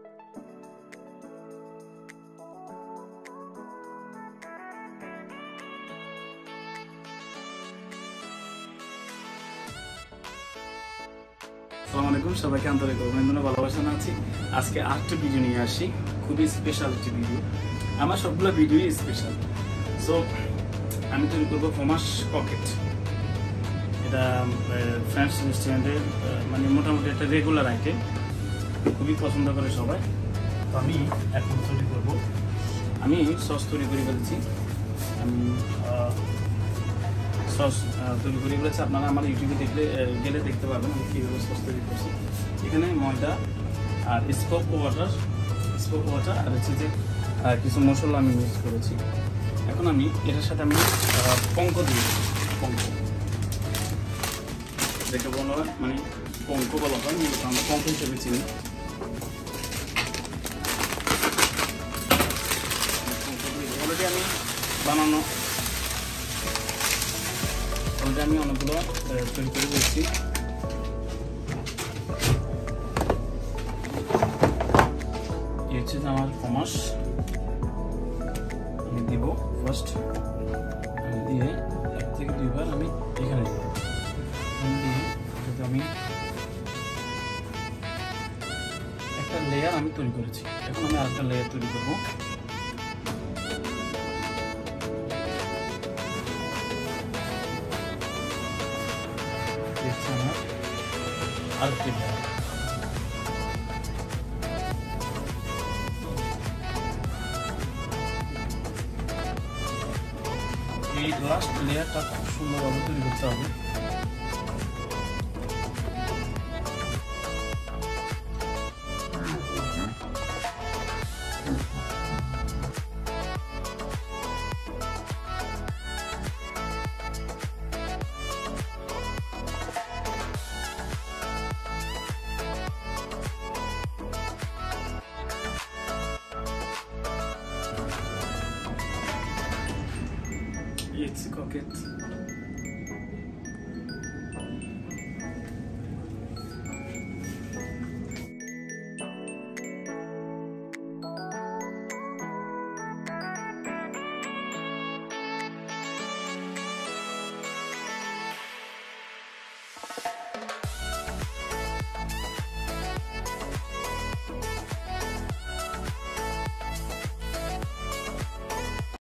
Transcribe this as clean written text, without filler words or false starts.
আসসালামু আলাইকুম, সবাইকে আন্তরিক অভিনন্দন, ভালোবাসা জানাচ্ছি। আজকে আরেকটা ভিডিও নিয়ে আসি, খুবই স্পেশাল একটি ভিডিও। আমার সবগুলো ভিডিওই স্পেশাল। সো আমি তৈরি করবো ফমাস পকেট। এটা ফ্রেন্ডস রেস্টুরেন্টের মানে মোটামুটি একটা রেগুলার আইটেম, খুবই পছন্দ করে সবাই। তো আমি এখন তৈরি করব। আমি সস তৈরি করে ফেলেছি। আমি সস তৈরি করে ফেলেছি। আপনারা আমার ইউটিউবে গেলে দেখতে পাবেন আমি কীভাবে সস তৈরি করছি। এখানে ময়দা আর স্পোক ওয়াটার আর হচ্ছে যে কিছু মশলা আমি ইউজ করেছি। এখন আমি এটার সাথে আমি পঙ্ক দিই। পঙ্ক যেটা বলা হয় মানে পঙ্ক বলা হয়, আমরা পঙ্ক হিসেবে চিনি। অলরেডি আমি বানানো আমি অনেকগুলো তৈরি করে দিচ্ছি। এই হচ্ছে আমার ফমাস। আমি দিব ফার্স্ট, আমি দিয়ে 1 থেকে 2 বার আমি এখানে দিব। দিয়ে আমি একটা লেয়ার আমি তৈরি করেছি। এখন আমি আরেকটা লেয়ার তৈরি করবো। এই লাস্ট লেয়ারটা খুব সুন্দরভাবে তৈরি করতে হবে। It's Croquette